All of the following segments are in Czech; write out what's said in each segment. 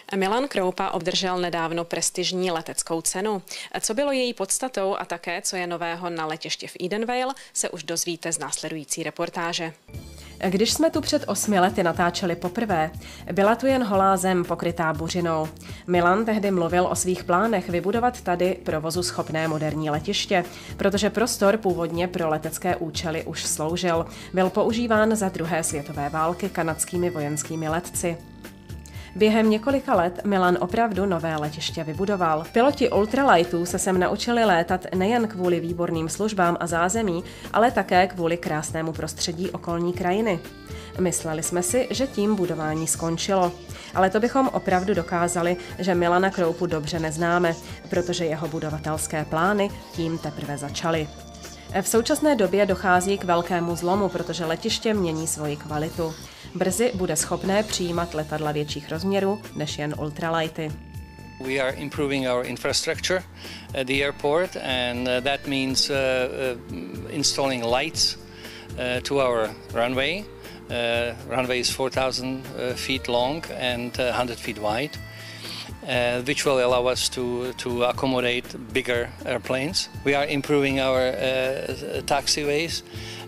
Milan Kroupa obdržel nedávno prestižní leteckou cenu. Co bylo její podstatou a také, co je nového na letišti v Edenvale, se už dozvíte z následující reportáže. Když jsme tu před 8 lety natáčeli poprvé, byla tu jen holá zem pokrytá buřinou. Milan tehdy mluvil o svých plánech vybudovat tady provozu schopné moderní letiště, protože prostor původně pro letecké účely už sloužil. Byl používán za druhé světové války kanadskými vojenskými letci. Během několika let Milan opravdu nové letiště vybudoval. Piloti ultralightů se sem naučili létat nejen kvůli výborným službám a zázemí, ale také kvůli krásnému prostředí okolní krajiny. Mysleli jsme si, že tím budování skončilo. Ale to bychom opravdu dokázali, že Milana Kroupu dobře neznáme, protože jeho budovatelské plány tím teprve začaly. V současné době dochází k velkému zlomu, protože letiště mění svoji kvalitu. Brzy bude schopné přijímat letadla větších rozměrů než jen ultralighty. We are improving our infrastructure at the airport, and that means installing lights to our runway. Runway is 4,000 feet long and 100 feet wide, which will allow us to accommodate bigger airplanes. We are improving our taxiways,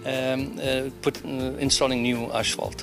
installing new asphalt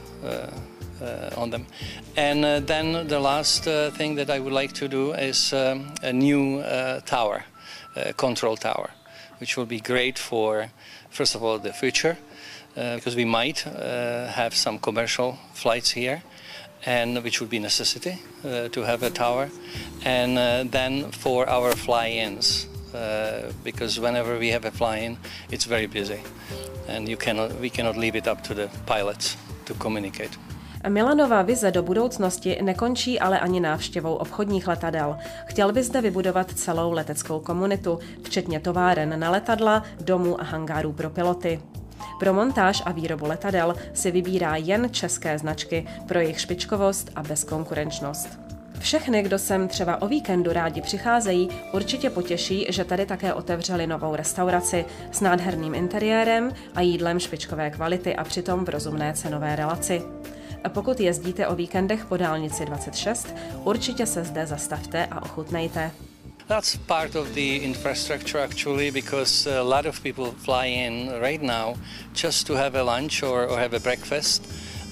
on them. And then the last thing that I would like to do is a new tower, control tower, which will be great for, first of all, the future, because we might have some commercial flights here, and which would be necessity to have a tower, and then for our fly-ins, because whenever we have a fly-in, it's very busy, and we cannot leave it up to the pilots to communicate. Milanova vize do budoucnosti nekončí ale ani návštěvou obchodních letadel. Chtěl by zde vybudovat celou leteckou komunitu, včetně továren na letadla, domů a hangárů pro piloty. Pro montáž a výrobu letadel si vybírá jen české značky pro jejich špičkovost a bezkonkurenčnost. Všechny, kdo sem třeba o víkendu rádi přicházejí, určitě potěší, že tady také otevřeli novou restauraci s nádherným interiérem a jídlem špičkové kvality a přitom v rozumné cenové relaci. A pokud jezdíte o víkendech po dálnici 26, určitě se zde zastavte a ochutnejte. That's part of the infrastructure actually, because a lot of people fly in right now just to have a lunch or have a breakfast,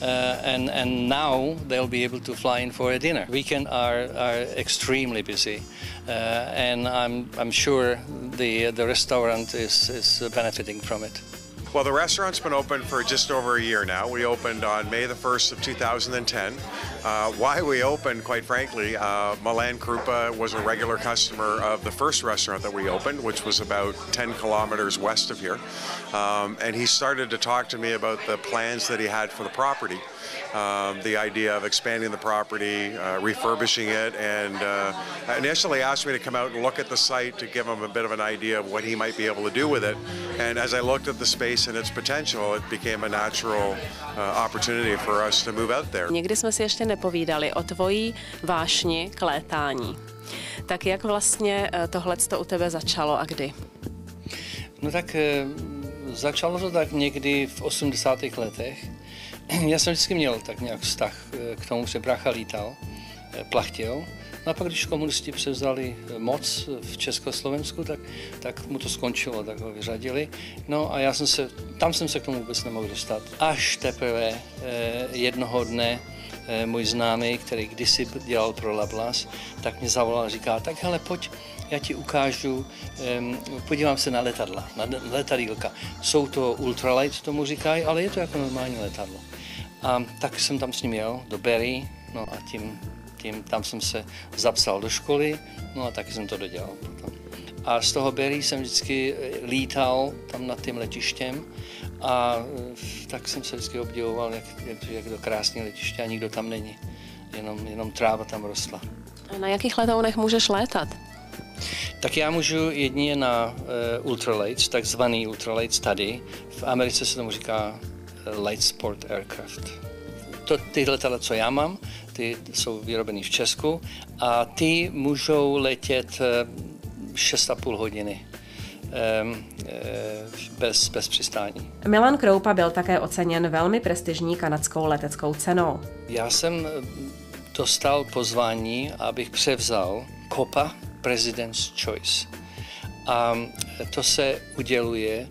and now they'll be able to fly in for a dinner. Weekend are extremely busy, and I'm sure the restaurant is benefiting from it. Well, the restaurant's been open for just over a year now. We opened on May the 1st of 2010. Why we opened, quite frankly, Milan Kroupa was a regular customer of the first restaurant that we opened, which was about 10 kilometers west of here. And he started to talk to me about the plans that he had for the property. The idea of expanding the property, refurbishing it, and initially asked me to come out and look at the site to give him a bit of an idea of what he might be able to do with it. And as I looked at the space and its potential, it became a natural opportunity for us to move out there. Někdy jsme si ještě nepovídali o tvojí vášni k létání. Tak jak vlastně tohleto u tebe začalo a kdy? No tak začalo to tak někdy v 80. letech. Já jsem vždycky měl tak nějak vztah k tomu, že brácha lítal, plachtil. No a pak, když komunisti převzali moc v Československu, tak mu to skončilo, tak ho vyřadili. No a tam jsem se k tomu vůbec nemohl dostat. Až teprve jednoho dne můj známý, který kdysi dělal pro Lablas, tak mě zavolal a říká, tak hele, pojď, já ti ukážu, podívám se na letadla, na letadýlka. Jsou to ultralight, tomu říkají, ale je to jako normální letadlo. A tak jsem tam s ním jel do Berry, no a tam jsem se zapsal do školy, no a taky jsem to dodělal potom. A z toho Berry jsem vždycky lítal tam nad tím letištěm a tak jsem se vždycky obdivoval, jak to krásné letiště a nikdo tam není, jenom tráva tam rostla. A na jakých letounech můžeš létat? Tak já můžu jedině na ultralights, takzvaný ultralights tady. V Americe se tomu říká light sport aircraft. Ty letadla, co já mám, ty jsou vyrobeny v Česku a ty můžou letět 6,5 hodiny bez přistání. Milan Kroupa byl také oceněn velmi prestižní kanadskou leteckou cenou. Já jsem dostal pozvání, abych převzal Copa President's Choice. A to se uděluje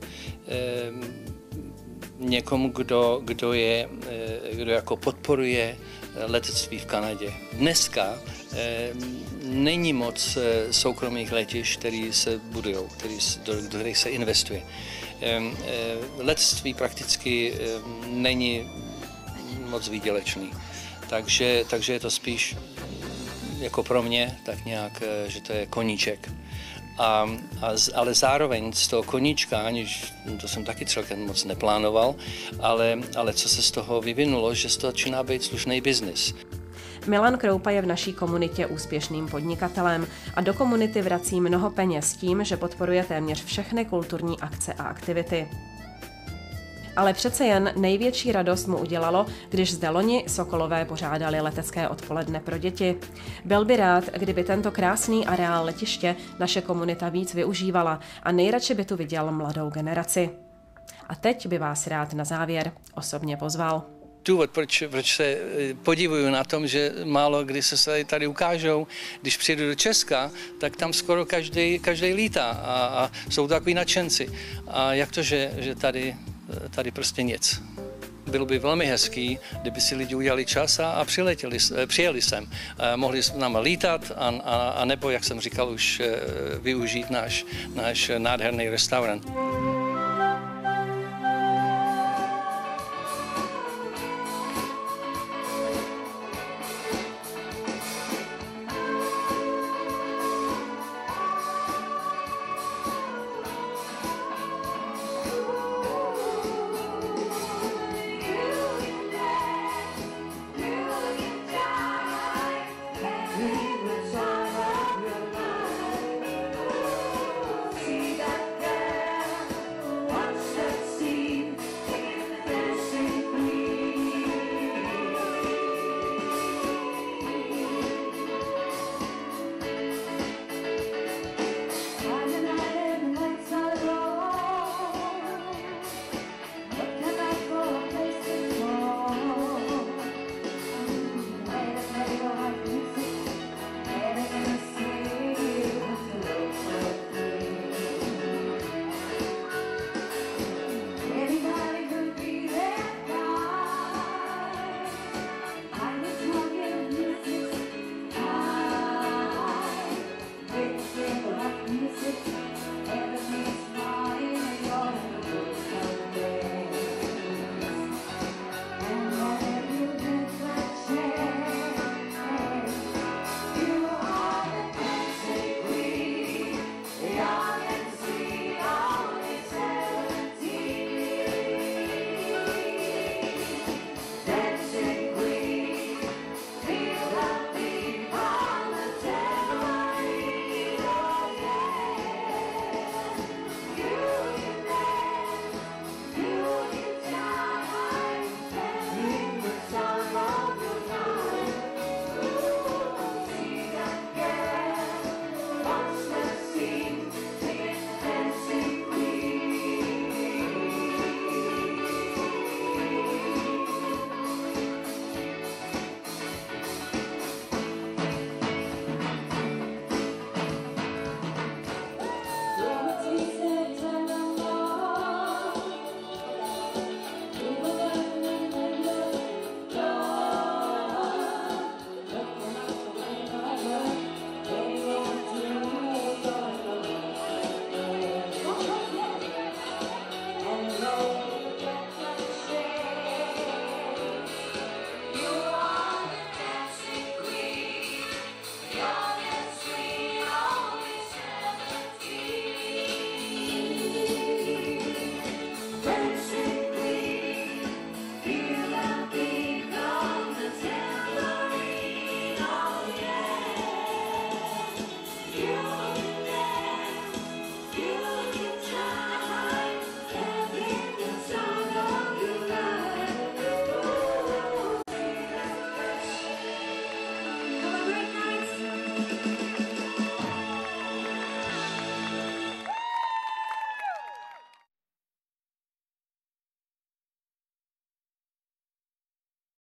někomu, kdo jako podporuje letectví v Kanadě. Dneska není moc soukromých letišť, které se budují, do kterých se investuje. Letectví prakticky není moc výdělečný, takže je to spíš jako pro mě tak nějak, že to je koníček. Ale zároveň z toho koníčka, aniž to jsem taky celkem moc neplánoval, ale co se z toho vyvinulo, že z toho začíná být slušný biznis. Milan Kroupa je v naší komunitě úspěšným podnikatelem a do komunity vrací mnoho peněz tím, že podporuje téměř všechny kulturní akce a aktivity. Ale přece jen největší radost mu udělalo, když zde loni Sokolové pořádali letecké odpoledne pro děti. Byl by rád, kdyby tento krásný areál letiště naše komunita víc využívala a nejradši by tu viděl mladou generaci. A teď by vás rád na závěr osobně pozval. Důvod, proč se podivuju na tom, že málo kdy se tady ukážou, když přijdu do Česka, tak tam skoro každý lítá a jsou takový nadšenci. A jak to, že tady prostě nic. Bylo by velmi hezký, kdyby si lidi udělali čas a přijeli sem. Mohli s námi lítat a nebo, jak jsem říkal, už využít náš nádherný restaurant.